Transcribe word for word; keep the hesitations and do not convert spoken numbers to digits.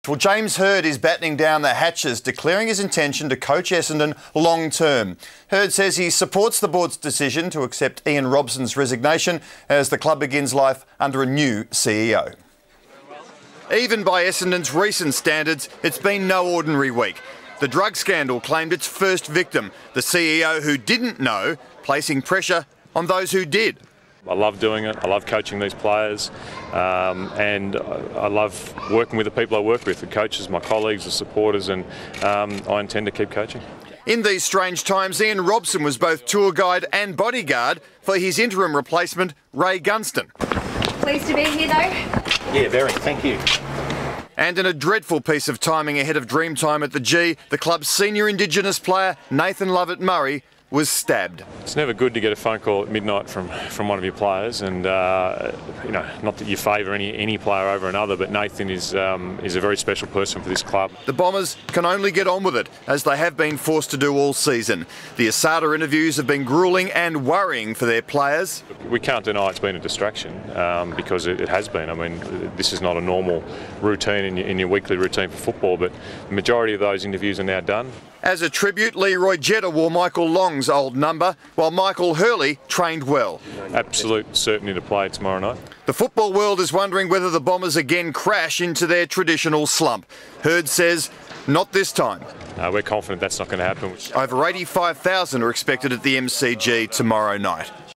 Well, James Hird is battening down the hatches, declaring his intention to coach Essendon long term. Hird says he supports the board's decision to accept Ian Robson's resignation as the club begins life under a new C E O. Even by Essendon's recent standards, it's been no ordinary week. The drug scandal claimed its first victim, the C E O who didn't know, placing pressure on those who did. I love doing it, I love coaching these players, um, and I love working with the people I work with, the coaches, my colleagues, the supporters, and um, I intend to keep coaching. In these strange times, Ian Robson was both tour guide and bodyguard for his interim replacement, Ray Gunston. Pleased to be here though. Yeah, very, thank you. And in a dreadful piece of timing ahead of Dreamtime at the G, the club's senior Indigenous player, Nathan Lovett-Murray, was stabbed. It's never good to get a phone call at midnight from, from one of your players, and uh, you know, not that you favour any any player over another, but Nathan is um, is a very special person for this club. The Bombers can only get on with it, as they have been forced to do all season. The Asada interviews have been gruelling and worrying for their players. We can't deny it's been a distraction, um, because it, it has been. I mean, this is not a normal routine in your, in your weekly routine for football, but the majority of those interviews are now done. As a tribute, Leroy Jetta wore Michael Long's old number, while Michael Hurley trained well. Absolute certainty to play tomorrow night. The football world is wondering whether the Bombers again crash into their traditional slump. Hird says, not this time. Uh, we're confident that's not going to happen. Over eighty-five thousand are expected at the M C G tomorrow night.